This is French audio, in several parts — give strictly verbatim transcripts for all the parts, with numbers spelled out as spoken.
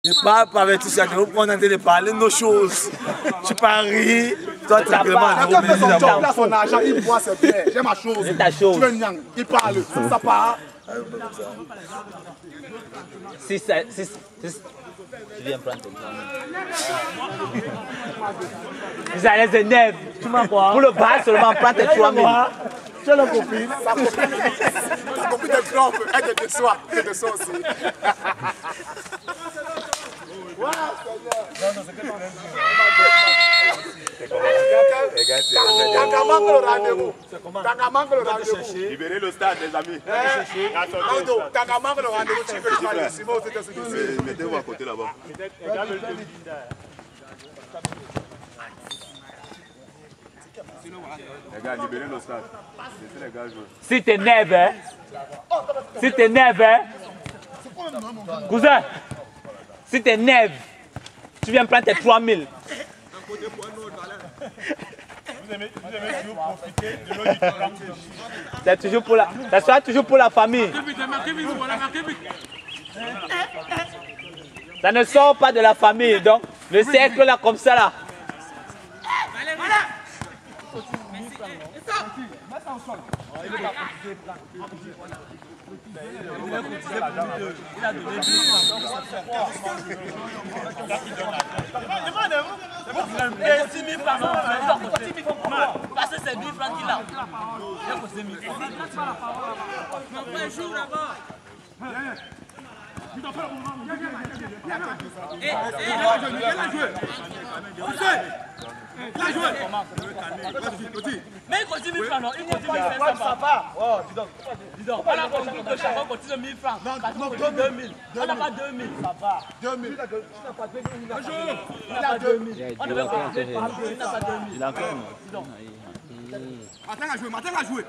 Ne parle pas avec tout ça, on est en train de parler de nos choses. Tu paries, toi tu as vraiment un gros plaisir d'abord. Il a son argent, il boit ses bières. J'ai ma chose. C'est ta chose. Tu veux nyang, il parle. Ça part. Si ça. Si, si, tu viens prendre ton temps. Vous allez de neuf. Tu m'as quoi? Pour le bas seulement, prends tes trois mille. Tu as la copine. Sa copine. Sa copine est trompe. Elle te déçoit. Elle te déçoit aussi. Ouais, non, non, c'est que ton T'as manqué le rendez-vous. T'as manqué le rendez-vous. Libérez le stade, les amis. T'as manqué le rendez-vous. Tu veux le faire ici. Mettez-vous à côté là-bas. Les gars, libérez le stade. Laissez les gars jouer. Si t'es neuf, hein. Si t'es neuf, hein. Cousin. Si t'es neuf, tu viens prendre tes trois mille. Vous aimez, vous aimez toujours profiter de l'eau du temps. C'est toujours pour la, ça sera toujours pour la famille. Ça ne sort pas de la famille, donc le cercle là comme ça là. six mille francs, parce que c'est mille francs qu'il a. Il a posé mille francs. On fait un jour là-bas. Et il a joué. Il a joué. Mais il continue mille francs, non? Il continue mille francs. Ça va. Oh, dis donc. Dis donc. On a compris que chacun continue mille francs. Non, deux mille. On n'a pas deux mille. Ça va. deux mille. Il a deux mille. On devait pas deux mille. Il n'a pas deux mille. Il a encore. Dis donc. Matin à jouer, matin à jouer.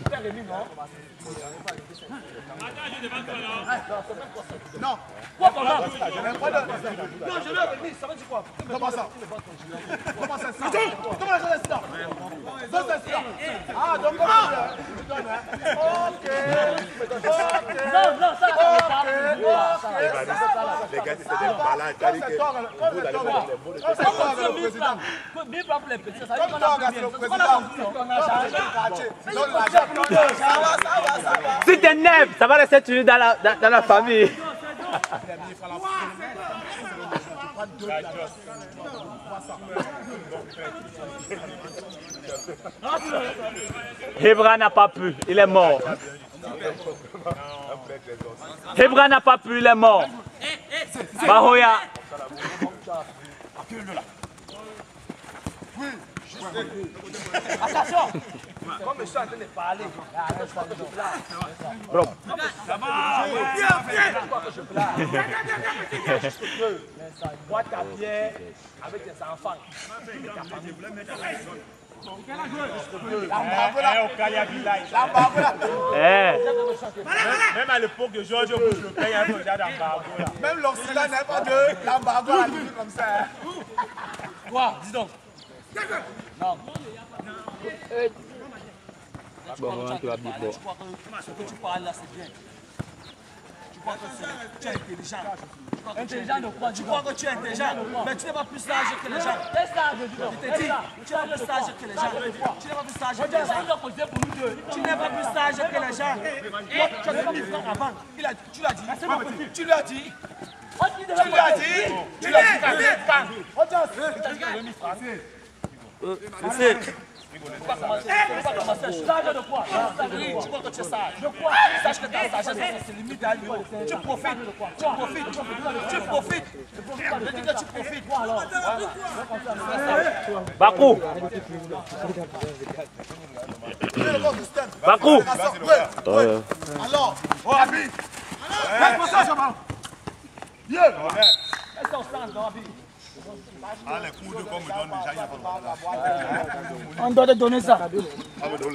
Non. Quoi qu'on a? Non, je lui ai remis, ça veut dire quoi? Comment ça? Comment ça? Comment la chose est ça? Ça c'est ça. Ah, donc comment tu donnes, hein? Ok. Ok. Non, non, ça Ok. Les gars, c'est des malades. Comme c'est toi, comme c'est toi, comme c'est toi, le président. mille francs pour les petits, ça Comme toi, le président. Donne l'argent. Ça va, ça va, ça va. Si t'es neuf, ça va rester toujours dans la, dans, dans la famille. Hebra n'a pas pu, il est mort. Hebra n'a pas pu, il est mort. Bahoya. attention! Comme je suis en train de parler, Bro. ça va! Bois ta bière avec tes enfants. Même à l'époque de Georges Bush, le père, il y avait déjà d'embargo. Même l'Occident n'est pas de l'embargo à lui comme ça. Quoi? Dis donc. Non. Bon, tu vas bien. Tu crois que ce que tu parles là, c'est bien. Tu crois que tu es intelligent. Intelligent de quoi? Tu crois que tu es intelligent, mais tu n'es pas plus sage que les gens. Quel sage? Je te dis, tu n'es pas plus sage que les gens. Tu n'es pas plus sage que les gens. Tu n'es pas plus sage que les gens. Tu as donné mille francs avant. Tu l'as dit. Tu l'as dit. Tu l'as dit. Tu l'as dit. C'est Tu vas commencer. Tu vas commencer. Sage de quoi? Tu crois que tu es sage. De quoi? Sache que ta sagesse, c'est limite à lui. Tu profites. Tu profites. Tu profites. Je dis que tu profites. Bakou. Bakou. Alors, oh Abi. Laisse-moi ça, Jamal. Bien. Laisse ton sens, non, Abi. Ah, les coups de comme me donnent déjà, il n'y a pas de On doit te donner ça.